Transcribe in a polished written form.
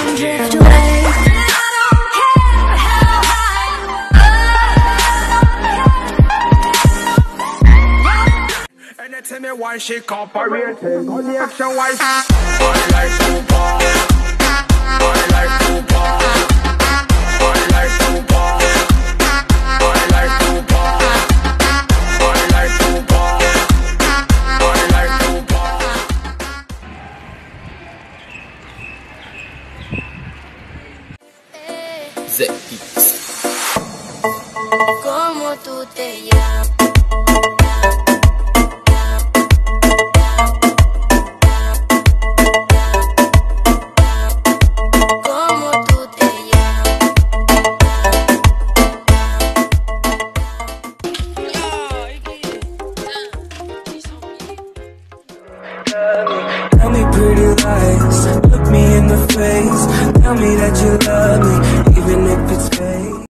drift away. Tell me why she cooperating on the action wise. I like to pop. I like to pop. I like to pop. I like to pop. I like to pop. I like to pop. The Beats. ¿Cómo tú te llamas? Tell me pretty lies, look me in the face. Tell me that you love